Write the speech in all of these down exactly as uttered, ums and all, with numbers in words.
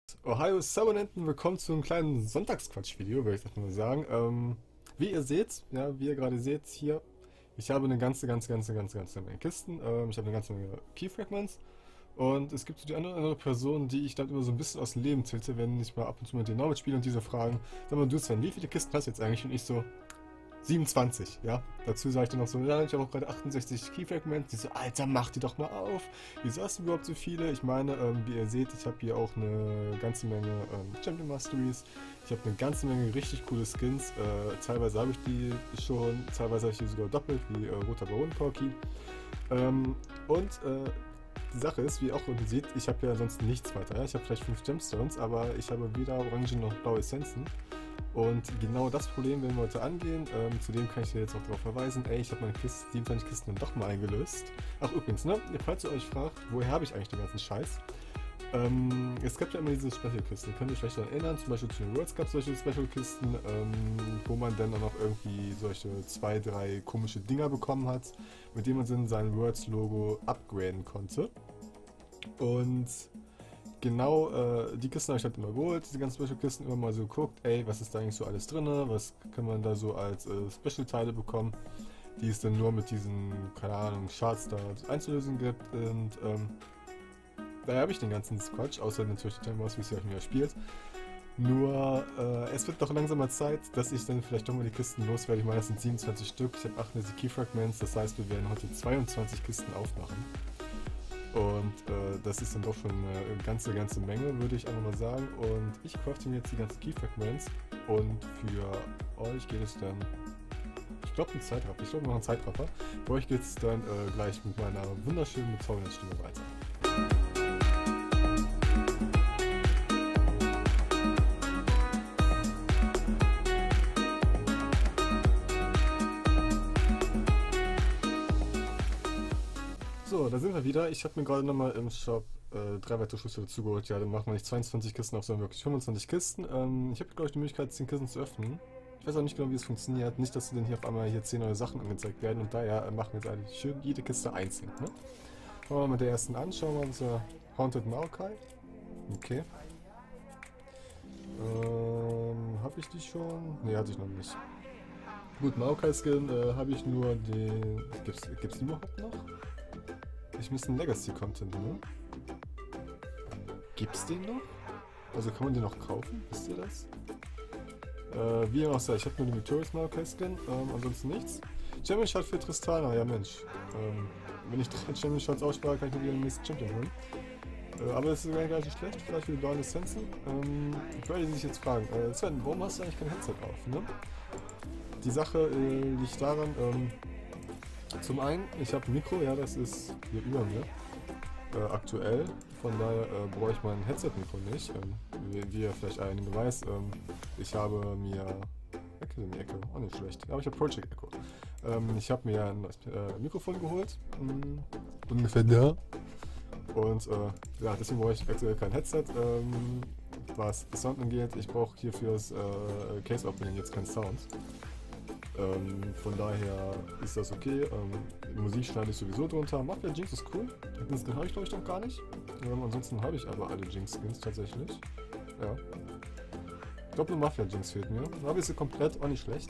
Ohio Sabonenten, willkommen zu einem kleinen Sonntagsquatsch-Video, würde ich das mal sagen. Ähm, wie ihr seht, ja, wie ihr gerade seht hier, ich habe eine ganze, ganze, ganze, ganze, ganze Menge Kisten. Ähm, ich habe eine ganze Menge Key-Fragments. Und es gibt so die eine oder andere Person, die ich dann immer so ein bisschen aus dem Leben tilte, wenn ich mal ab und zu mit denen Norbert spiele und diese fragen, sag mal, du Sven, wie viele Kisten hast du jetzt eigentlich? Und ich so, siebenundzwanzig, ja. Dazu sage ich dann noch so, ja, ich habe auch gerade achtundsechzig Key-Fragments. Die so, Alter, mach die doch mal auf. Wieso hast du überhaupt so viele? Ich meine, ähm, wie ihr seht, ich habe hier auch eine ganze Menge ähm, Champion Masteries. Ich habe eine ganze Menge richtig coole Skins. Äh, teilweise habe ich die schon, teilweise habe ich die sogar doppelt, wie äh, Roter Baron Porky. Ähm, und äh, die Sache ist, wie ihr auch unten seht, ich habe ja sonst nichts weiter. Ja? Ich habe vielleicht fünf Gemstones, aber ich habe weder Orange noch blaue Essenzen. Und genau das Problem werden wir heute angehen. Ähm, zudem kann ich dir jetzt auch darauf verweisen, ey, ich habe meine Kiste, siebenundzwanzig Kisten dann doch mal eingelöst. Ach übrigens, ne, falls ihr euch fragt, woher habe ich eigentlich den ganzen Scheiß? Ähm, es gibt ja immer diese Special-Kisten, könnt ihr euch vielleicht daran erinnern, zum Beispiel zu den Worlds Cup solche Special-Kisten, ähm, wo man dann auch noch irgendwie solche zwei, drei komische Dinger bekommen hat, mit denen man dann sein Worlds-Logo upgraden konnte. Und genau, äh, die Kisten habe ich halt immer geholt, diese ganzen Special-Kisten, immer mal so geguckt, ey, was ist da eigentlich so alles drin, was kann man da so als äh, Special-Teile bekommen, die es dann nur mit diesen, keine Ahnung, Charts da einzulösen gibt. Und ähm, daher habe ich den ganzen Quatsch, außer natürlich die Time Wars, wie es ja auch nicht spielt. Nur, äh, es wird doch langsam mal Zeit, dass ich dann vielleicht doch mal die Kisten loswerde. Ich meine, das sind siebenundzwanzig Stück, ich habe achtundsechzig Key Fragments, das heißt, wir werden heute zweiundzwanzig Kisten aufmachen. Und äh, das ist dann doch schon eine ganze, ganze Menge, würde ich einfach mal sagen. Und ich crafte mir jetzt die ganzen Key Fragments. Und für euch geht es dann, ich glaube, ein Zeitraffer. Ich glaube, noch ein Zeitraffer. Für euch geht es dann äh, gleich mit meiner wunderschönen, bezaubernden Stimme weiter. So, da sind wir wieder. Ich habe mir gerade nochmal im Shop äh, drei weitere Schlüssel dazu geholt. Ja, dann machen wir nicht zweiundzwanzig Kisten auf, sondern wirklich fünfundzwanzig Kisten. Ähm, ich habe, glaube ich, die Möglichkeit, zehn Kisten zu öffnen. Ich weiß auch nicht genau, wie es funktioniert. Nicht, dass denn hier auf einmal hier zehn neue Sachen angezeigt werden. Und daher äh, machen wir jetzt eigentlich schön jede Kiste einzeln. Ne? Fangen wir mal mit der ersten an. Schauen wir uns uh, Haunted Maokai. Okay. Ähm, habe ich die schon? Ne, hatte ich noch nicht. Gut, Maokai-Skin äh, habe ich nur den... Gibt's, gibt's die überhaupt noch? Ich müsste einen Legacy-Content, ne? Gibt's den noch? Also kann man den noch kaufen? Wisst ihr das? Äh, wie auch sei, ich habe nur den Victorious Maokai Skin, ähm, ansonsten nichts. Champion Shot für Tristana, ja Mensch. Ähm, wenn ich drei Champion Shots ausspare, kann ich mir wieder den nächsten Champion holen. Äh, aber das ist gar nicht schlecht, vielleicht für die blauen Essenzen. Ähm, für alle, die sich jetzt fragen, äh, Sven, warum hast du eigentlich kein Headset auf, ne? Die Sache äh, liegt daran, ähm, zum einen, ich habe ein Mikro, ja, das ist hier über mir, äh, aktuell. Von daher äh, brauche ich mein Headset-Mikro nicht. Ähm, wie, wie ihr vielleicht einige weiß, ähm, ich habe mir... Academy Echo, auch nicht schlecht. Aber ich habe Project Echo. Ähm, ich habe mir ein äh, Mikrofon geholt. Mh, ungefähr da. Und äh, ja, deswegen brauche ich aktuell kein Headset. Ähm, was Sound angeht, ich brauche hier für das äh, Case Opening jetzt keinen Sound. Ähm, von daher ist das okay. Ähm, Musik schneide ich sowieso drunter. Mafia Jinx ist cool. Den Skin habe ich glaube ich noch gar nicht. Ähm, ansonsten habe ich aber alle Jinx Skins tatsächlich. Ja. Doppel Mafia Jinx fehlt mir. Aber ist sie komplett, auch nicht schlecht.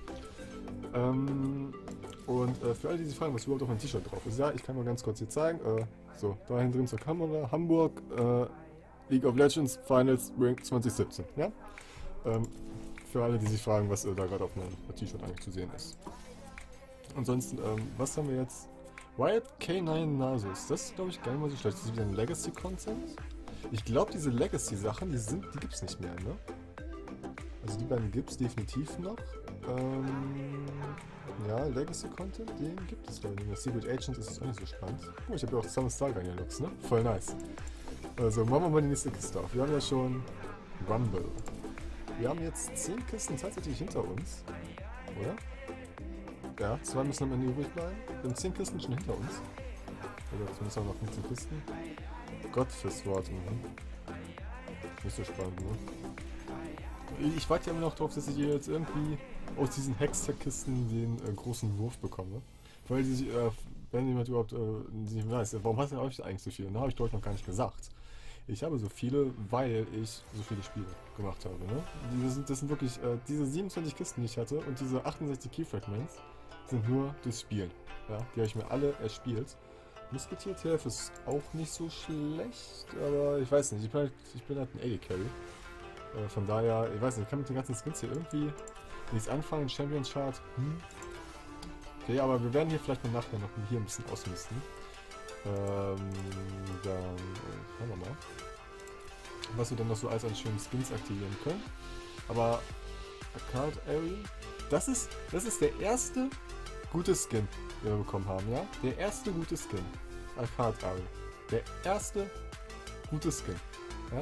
Ähm, und äh, für alle, die sich fragen, was überhaupt auf mein T-Shirt drauf ist. Ja, ich kann mal ganz kurz hier zeigen. Äh, so, da hinten drin zur Kamera. Hamburg, äh, League of Legends Finals Rank zwanzig siebzehn. Ja? Ähm, Für alle, die sich fragen, was äh, da gerade auf meinem T-Shirt eigentlich zu sehen ist. Ansonsten, ähm, was haben wir jetzt? Riot K neun Nasus. Das ist, glaube ich, gar nicht mal so schlecht. Das ist wieder ein Legacy-Content. Ich glaube, diese Legacy-Sachen, die sind, die gibt's nicht mehr, ne? Also die beiden gibt's definitiv noch. Ähm, ja, Legacy-Content, den gibt es glaube ich nicht mehr. Secret Agents ist auch nicht so spannend. Oh, ich habe ja auch Summer Star Looks, ne? Voll nice. Also machen wir mal die nächste Kiste auf. Wir haben ja schon Rumble. Wir haben jetzt zehn Kisten tatsächlich hinter uns, oder? Ja, zwei müssen am Ende übrig bleiben. Wir haben zehn Kisten schon hinter uns. Oder zumindest haben wir noch fünfzehn Kisten. Godfist-Wort, mhm. Nicht so spannend, ne? Ich warte ja immer noch drauf, dass ich hier jetzt irgendwie aus diesen Hextech-Kisten den äh, großen Wurf bekomme. Weil die sich, äh, wenn jemand überhaupt äh, nicht weiß, warum hast du eigentlich so viel? Da habe ich glaube ich noch gar nicht gesagt. Ich habe so viele, weil ich so viele Spiele gemacht habe. Ne? Diese sind, das sind wirklich, äh, diese siebenundzwanzig Kisten, die ich hatte und diese achtundsechzig Key Fragments sind nur durchs Spielen. Ja? Die habe ich mir alle erspielt. Musketier-T F ist auch nicht so schlecht, aber ich weiß nicht, ich bin halt, ich bin halt ein A D Carry. Äh, von daher, ich weiß nicht, ich kann mit den ganzen Skins hier irgendwie nichts anfangen, Champions Chart, hm. Okay, aber wir werden hier vielleicht mal nachher noch hier ein bisschen ausmisten. Ähm, dann äh, schauen wir mal, was wir dann noch so als an schönen Skins aktivieren können. Aber Arcade Area, das ist, das ist der erste gute Skin, den wir bekommen haben, ja? Der erste gute Skin. Arcade Area. Der erste gute Skin. Ja?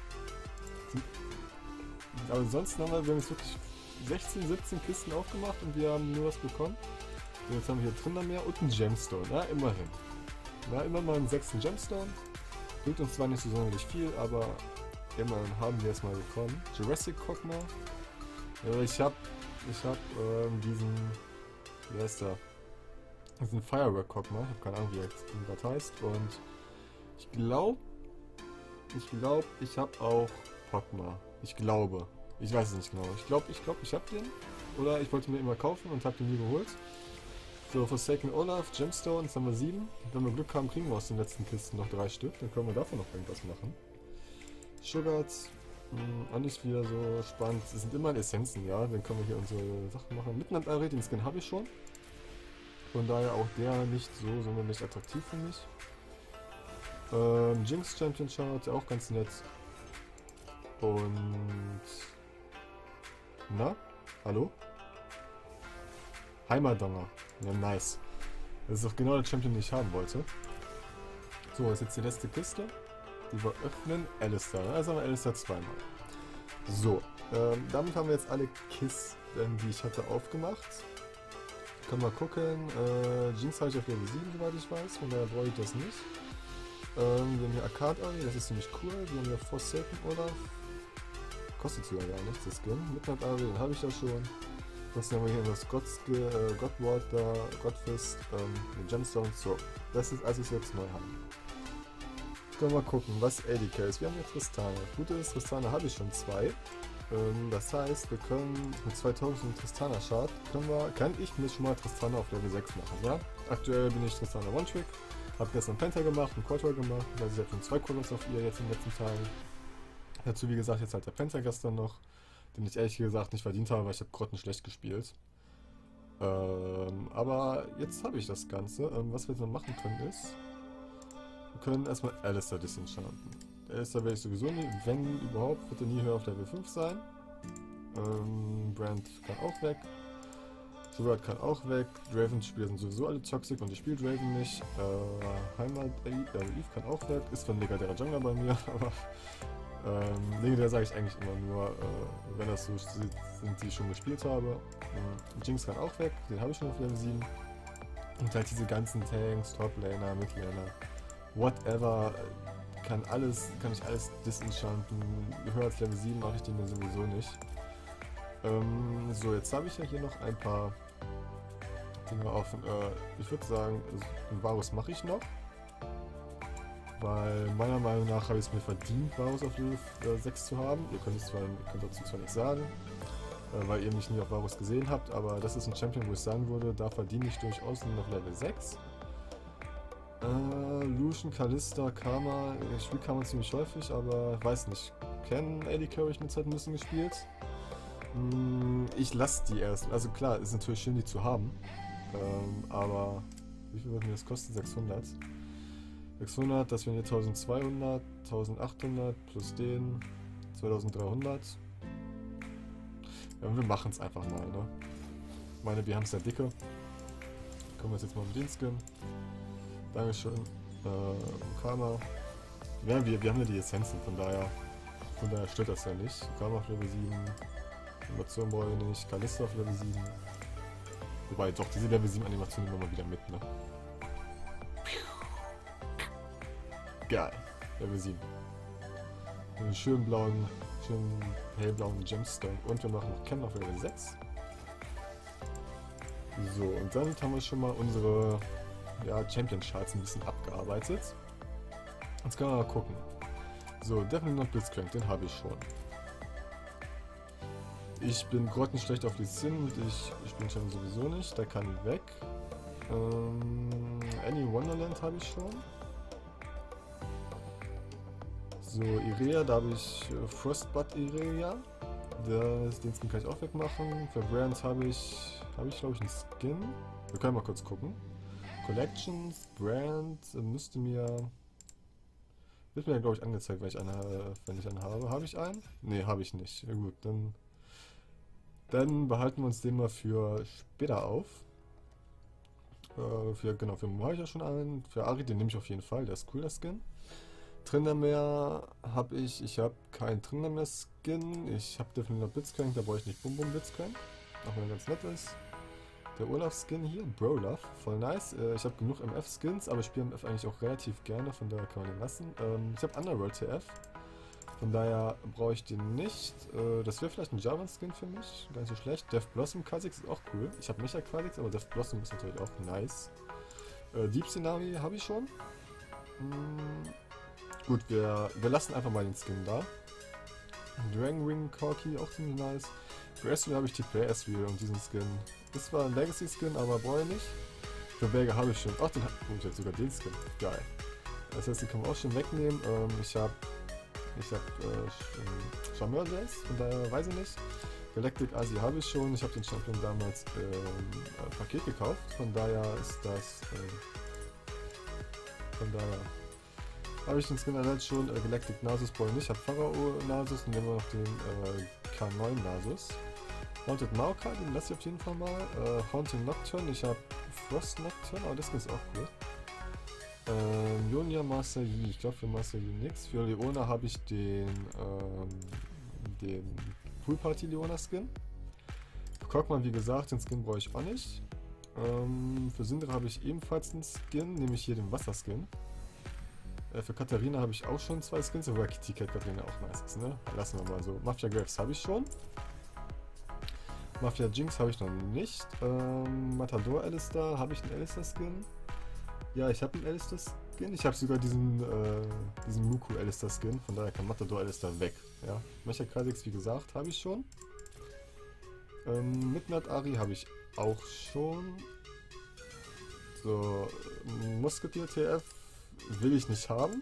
Aber ansonsten haben wir, wir haben jetzt wirklich sechzehn, siebzehn Kisten aufgemacht und wir haben nur was bekommen. Und jetzt haben wir hier drin noch mehr und einen Gemstone, ja, immerhin. Ja, immer mal einen sechsten Gemstone. Bringt uns zwar nicht so sonderlich viel, aber immerhin haben wir es mal bekommen. Jurassic Kog'Maw. Ja, ich hab, ich hab ähm, diesen, wie heißt der? Diesen Firework Kog'Maw. Ich hab keine Ahnung, wie er jetzt gerade heißt. Und ich glaube, ich glaube, ich hab auch Kog'Maw. Ich glaube. Ich weiß es nicht genau. Ich glaube, ich glaube, ich hab den. Oder ich wollte mir immer kaufen und hab den nie geholt. So, Forsaken Olaf, Gemstone, jetzt haben wir sieben. Wenn wir Glück haben, kriegen wir aus den letzten Kisten noch drei Stück. Dann können wir davon noch irgendwas machen. Sugars, mh, auch nicht wieder so spannend. Es sind immer Essenzen, ja. Dann können wir hier unsere Sachen machen. Midnight Array, den Skin habe ich schon. Von daher auch der nicht so sonderlich attraktiv für mich. Ähm, Jinx Champion Chart, auch ganz nett. Und... Na? Hallo? Heimerdonger. Ja, nice. Das ist auch genau der Champion, den ich haben wollte. So, das ist jetzt die letzte Kiste. Die wir öffnen. Alistar. Also haben wir Alistar zweimal. So, ähm, damit haben wir jetzt alle Kisten, die ich hatte, aufgemacht. Können wir gucken. Äh, Jinx habe ich auf Level sieben, soweit ich weiß. Von daher brauche ich das nicht. Ähm, wir haben hier Arcade Array, das ist ziemlich cool. Wir haben hier Forsaken Olaf. Kostet sogar gar nichts, das Skin. Midnight Array, den habe ich ja schon. Sonst haben wir hier das God, äh, Godward da, Godfist, ähm, den Gemstones. So, das ist alles, was wir jetzt neu haben. Können wir mal gucken, was A D K ist. Wir haben hier Tristana. Gut ist, Tristana habe ich schon zwei. Ähm, das heißt, wir können mit zweitausend Tristana Chart, können wir, kann ich mir schon mal Tristana auf Level sechs machen, ja? Aktuell bin ich Tristana One-Trick. Habe gestern Penta gemacht, einen Quadroll gemacht. Also ich habe schon zwei Quadrolls auf ihr jetzt in den letzten Tagen. Dazu, wie gesagt, jetzt halt der Penta gestern noch, den ich ehrlich gesagt nicht verdient habe, weil ich habe grottenschlecht gespielt. Ähm, aber jetzt habe ich das Ganze. Ähm, was wir jetzt noch machen können ist, wir können erstmal Alistar disenchanten. Alistar werde ich sowieso nie, wenn überhaupt, wird er nie höher auf Level fünf sein. Ähm, Brand kann auch weg. Surat kann auch weg. Draven-Spieler sind sowieso alle toxic und ich spiele Draven nicht. Äh, Heimat, äh, Eve kann auch weg. Ist von legendärer Jungler bei mir, aber Ähm, legendär sage ich eigentlich immer nur, äh, wenn das so sind, die ich schon gespielt habe. Ähm, Jinx kann auch weg, den habe ich schon auf Level sieben. Und halt diese ganzen Tanks, Top-Laner, Mid-Laner, whatever, kann alles, kann ich alles disenchanten. Höher als Level sieben mache ich den sowieso nicht. Ähm, so, jetzt habe ich ja hier noch ein paar Dinge offen. Äh, ich würde sagen, Varus mache ich noch. Weil meiner Meinung nach habe ich es mir verdient, Varus auf Level sechs zu haben. Ihr könnt es zwar, ihr könnt dazu zwar nichts sagen, äh, weil ihr mich nie auf Varus gesehen habt, aber das ist ein Champion, wo ich sagen würde, da verdiene ich durchaus nur noch Level sechs. Äh, Lucian, Kalista, Karma, ich spiele Karma ziemlich häufig, aber ich weiß nicht, kennen A D Carry eine Zeit ein bisschen gespielt. Hm, ich lasse die erst, also klar, ist natürlich schön, die zu haben, ähm, aber wie viel wird mir das kosten? sechshundert. sechshundert, das wären hier eintausendzweihundert, eintausendachthundert plus den zweitausenddreihundert. Ja, wir machen es einfach mal, ne? Ich meine, wir haben es ja dicke. Kommen wir jetzt, jetzt mal mit den Skin. Dankeschön. Äh, Karma. Ja, wir, wir haben ja die Essenzen, von daher, von daher stört das ja nicht. Karma auf Level sieben. Animation brauche ich nicht. Kalista auf Level sieben. Wobei, doch, diese Level sieben Animation nehmen wir mal wieder mit, ne? Geil. Level sieben. Einen schönen blauen, schönen hellblauen Gemstone. Und wir machen noch Ken auf Level sechs. So, und dann haben wir schon mal unsere ja, Champion Charts ein bisschen abgearbeitet. Jetzt können wir mal gucken. So, Definitely Not Blitzcrank, den habe ich schon. Ich bin grottenschlecht auf die Sin und ich, ich bin schon sowieso nicht. Der kann weg. Ähm, Annie Wonderland habe ich schon. So, Irea, da habe ich äh, Frostbutt Irea. Das, den Skin kann ich auch wegmachen. Für Brand habe ich, habe ich glaube ich einen Skin. Wir können mal kurz gucken. Collections, Brand, äh, müsste mir, wird mir glaube ich angezeigt, wenn ich einen, äh, wenn ich einen habe. Habe ich einen? Ne, habe ich nicht. Ja, gut, dann, dann behalten wir uns den mal für später auf. Äh, für, genau, für Mo habe ich ja schon einen. Für Ari, den nehme ich auf jeden Fall. Der ist cool, der Skin. Tryndamere habe ich, ich habe keinen Tryndamere Skin, ich habe Definitely Not Blitzcrank, da brauche ich nicht Bum Bum Blitzcrank, auch wenn er ganz nett ist. Der Olaf Skin hier, Brolaf, voll nice. Äh, ich habe genug M F Skins, aber ich spiele M F eigentlich auch relativ gerne, von daher kann man den lassen. Ähm, ich habe Underworld T F, von daher brauche ich den nicht. Äh, das wäre vielleicht ein German Skin für mich, gar nicht so schlecht. Death Blossom Kha'Zix ist auch cool. Ich habe Mecha Kha'Zix, aber Death Blossom ist natürlich auch nice. Äh, Deep Scenario habe ich schon. Hm. Gut, wir, wir lassen einfach mal den Skin da. Dragon Wing Corki, auch ziemlich nice. Für Ezreal habe ich T P Ezreal und diesen Skin. Ist zwar ein Legacy Skin, aber brauche ich nicht. Für Berge habe ich schon. Ach, den habe ich jetzt sogar den Skin. Geil. Das heißt, den kann man auch schon wegnehmen. Ähm, ich habe ich habe äh, Charmeur Days, von daher weiß ich nicht. Galactic Asi habe ich schon. Ich habe den Champion damals im äh, Paket gekauft. Von daher ist das. Äh, von daher. Habe ich den Skin erneut schon, äh, Galactic Nasus brauche ich nicht, habe Pharao Nasus und nehmen wir noch den äh, K neun Nasus. Haunted Maokai, den lasse ich auf jeden Fall mal. Äh, Haunting Nocturne, ich habe Frost Nocturne, aber das Skin ist auch cool. Ähm, Jonia Master Yi, ich glaube für Master Yi nix. Für Leona habe ich den, ähm, den Pool Party Leona Skin. Für Cockman, wie gesagt, den Skin brauche ich auch nicht. Ähm, für Syndra habe ich ebenfalls einen Skin, nämlich hier den Wasserskin. Für Katharina habe ich auch schon zwei Skins, wobei Kitty Cat Katharina auch nice ist, ne? Lassen wir mal so. Mafia Graves habe ich schon. Mafia Jinx habe ich noch nicht. Ähm, Matador Alistair, habe ich einen Alistair Skin? Ja, ich habe einen Alistair Skin. Ich habe sogar diesen, äh, diesen Muku Alistair Skin, von daher kann Matador Alistair weg. Ja. Mecha Kha'Zix, wie gesagt, habe ich schon. Ähm, Midnight Ari habe ich auch schon. So, Musketeer T F will ich nicht haben.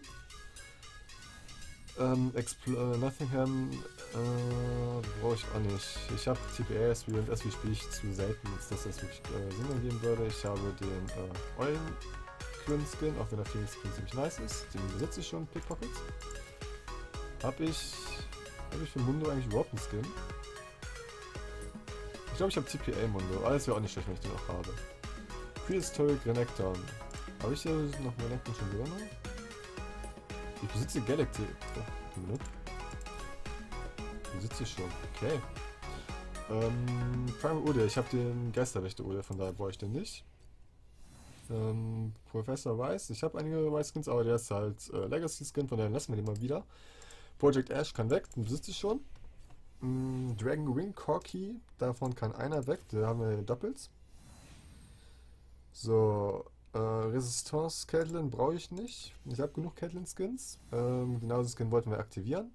Ähm, Expl äh, Nottingham äh, brauche ich auch nicht. Ich habe T P A, S V und S V spiele ich zu selten, als dass das wirklich äh, Sinn ergeben würde. Ich habe den äh, Eulen Quinn Skin, auch wenn der Phoenix Skin ziemlich nice ist. Den besitze ich schon, Pickpockets. Habe ich, hab ich für Mundo eigentlich überhaupt einen Skin? Ich glaube, ich habe T P A Mundo, aber das wäre auch nicht schlecht, wenn ich den auch habe. Prehistoric Renekton. Habe ich hier noch Renekton schon drin? Ich besitze Galaxy. Oh, ich besitze ich schon. Okay. Ähm, Prime Ode. Ich habe den Geisterwächter Ode, von daher brauche ich den nicht. Ähm, Professor Weiß. Ich habe einige Weiß-Skins, aber der ist halt äh, Legacy-Skin, von daher lassen wir den mal wieder. Project Ash kann weg, den besitze ich schon. Ähm, Dragon Wing Corki. Davon kann einer weg, da haben wir Doppels. So. Äh, Resistance Caitlyn brauche ich nicht. Ich habe genug Caitlyn-Skins. Ähm, genau das Skin wollten wir aktivieren.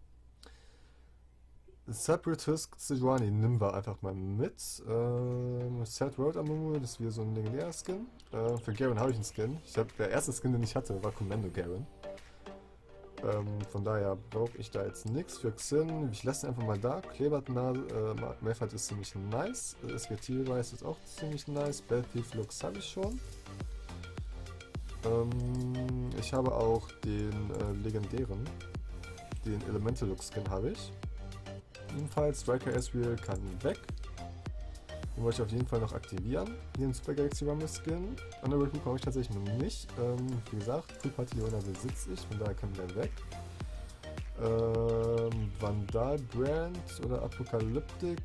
Separatist Sejuani nehmen wir einfach mal mit. Ähm, Sad Road Amumu, das ist wieder so ein legendärer Skin. Äh, für Garen habe ich einen Skin. Ich hab, der erste Skin, den ich hatte, war Commando Garen. Ähm, von daher brauche ich da jetzt nichts. Für Xin, ich lasse ihn einfach mal da. Klebert äh, Mefat ist ziemlich nice. S G T-Weiß ist auch ziemlich nice. Battlefield Lux habe ich schon. Ähm, ich habe auch den äh, legendären, den Elemental Look Skin habe ich. Ebenfalls Striker Ezreal kann weg. Den wollte ich auf jeden Fall noch aktivieren. Hier ein Super Galaxy Rumble Skin. Underworld brauche ich tatsächlich noch nicht. Ähm, wie gesagt, Pool Party Leona besitze ich, von daher kann der weg. Ähm, Vandal Brand oder Apokalyptik.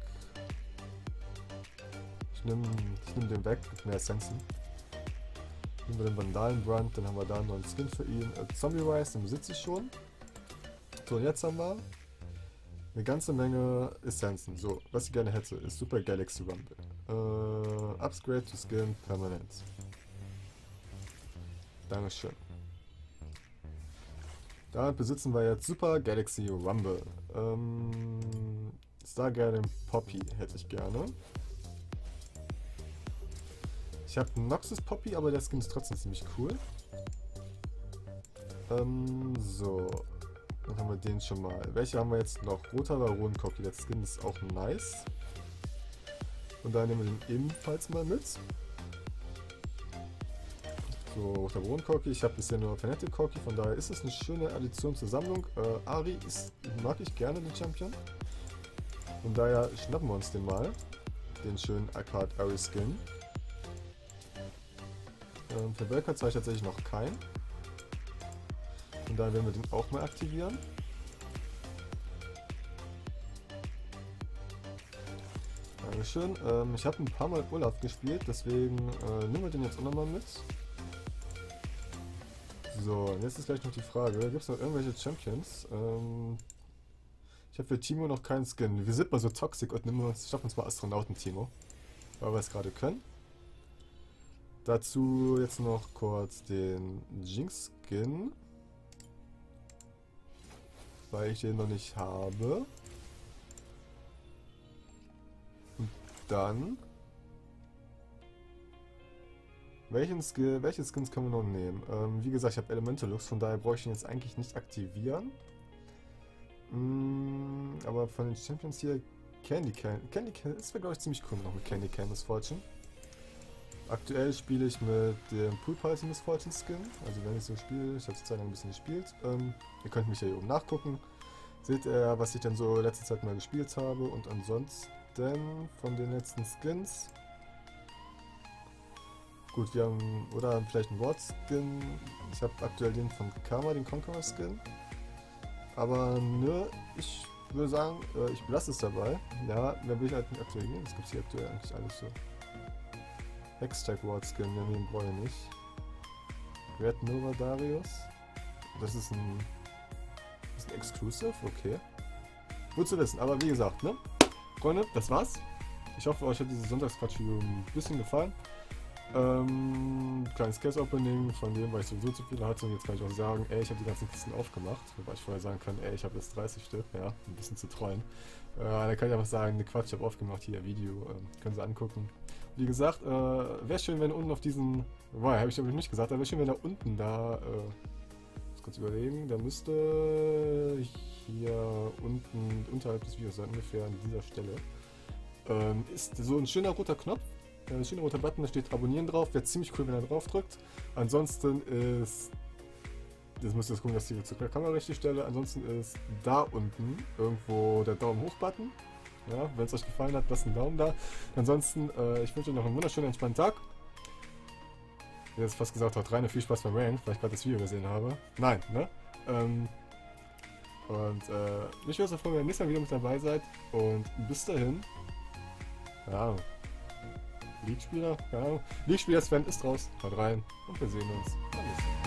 Ich nehme ich nehm den weg mit mehr Essenzen. Nehmen wir den Vandalenbrand, dann haben wir da einen neuen Skin für ihn. Äh, Zombie Rise, den besitze ich schon. So, und jetzt haben wir eine ganze Menge Essenzen. So, was ich gerne hätte, ist Super Galaxy Rumble. Äh, Upgrade to Skin Permanent. Dankeschön. Damit besitzen wir jetzt Super Galaxy Rumble. Ähm, Star Garden Poppy hätte ich gerne. Ich habe Noxus Poppy, aber der Skin ist trotzdem ziemlich cool. Ähm, so. Dann haben wir den schon mal. Welche haben wir jetzt noch? Roter Baron Poppy. Der Skin ist auch nice. Und da nehmen wir den ebenfalls mal mit. So, Roter Baron Corki. Ich habe bisher nur Fanatic Corki, von daher ist es eine schöne Addition zur Sammlung. Äh, Ari ist, mag ich gerne, den Champion. Von daher schnappen wir uns den mal. Den schönen Arcade Ari Skin. Ähm, für Weltkart zeige ich tatsächlich noch keinen. Von daher werden wir den auch mal aktivieren. Dankeschön. Ähm, ich habe ein paar Mal Olaf gespielt, deswegen äh, nehmen wir den jetzt auch nochmal mit. So, und jetzt ist gleich noch die Frage, gibt es noch irgendwelche Champions? Ähm, ich habe für Timo noch keinen Skin. Wir sind mal so toxic und nehmen uns, schaffen uns mal Astronauten-Timo, weil wir es gerade können. Dazu jetzt noch kurz den Jinx-Skin, weil ich den noch nicht habe. Und dann... Welchen Skill, welche Skins können wir noch nehmen? Ähm, wie gesagt, ich habe Elementalux, von daher brauche ich ihn jetzt eigentlich nicht aktivieren. Mm, aber von den Champions hier, Candy Can. Candy Can, das wäre glaube ich ziemlich cool noch mit Candy Can Miss Fortune. Aktuell spiele ich mit dem Pool Party Miss Fortune Skin. Also wenn ich so spiele, ich habe zur Zeit lang ein bisschen gespielt. Ähm, ihr könnt mich ja hier oben nachgucken. Seht ihr, was ich dann so letzte Zeit mal gespielt habe. Und ansonsten von den letzten Skins. Gut, wir haben, oder vielleicht einen Ward-Skin. Ich habe aktuell den von Karma, den Conqueror-Skin. Aber ne, ich würde sagen, äh, ich belasse es dabei. Ja, mehr will ich halt nicht aktualisieren. Das gibt es hier aktuell eigentlich alles so. Hextag Ward-Skin, ja, den brauche ich nicht. Red Nova Darius. Das ist ein, das ist ein Exclusive, okay. Gut zu wissen, aber wie gesagt, ne? Freunde, das war's. Ich hoffe, euch hat dieses Sonntagsquatsch-Video ein bisschen gefallen. Ähm, kleines Case-Opening von dem, weil ich sowieso zu viele hatte. Und jetzt kann ich auch sagen, ey, ich habe die ganzen Kisten aufgemacht. Wobei ich vorher sagen kann, ey, ich habe jetzt dreißig Stück. Ja, ein bisschen zu trollen. Äh, da kann ich einfach sagen, ne Quatsch, ich habe aufgemacht, hier Video, äh, können Sie angucken. Wie gesagt, äh, wäre schön, wenn unten auf diesen, boah, habe ich glaube ich nicht gesagt, aber wäre schön, wenn da unten da, äh, muss kurz überlegen, da müsste hier unten, unterhalb des Videos sein, ungefähr an dieser Stelle, ähm, ist so ein schöner roter Knopf. Ein schöner roter Button, da steht Abonnieren drauf. Wäre ziemlich cool, wenn er drauf drückt. Ansonsten ist... Jetzt müsst ihr jetzt gucken, dass ich die zur Kamera richtig stelle. Ansonsten ist da unten irgendwo der Daumen hoch Button. Ja, wenn es euch gefallen hat, lasst einen Daumen da. Ansonsten, äh, ich wünsche euch noch einen wunderschönen, entspannten Tag. Ich hätte jetzt fast gesagt, haut rein und viel Spaß beim Rank, weil ich gerade das Video gesehen habe. Nein, ne? Ähm, und äh, mich würde es freuen, wenn ihr nächstes Mal wieder mit dabei seid. Und bis dahin. Ja. League-Spieler? Keine Ahnung. League-Spieler Sven ist raus. Haut rein und wir sehen uns.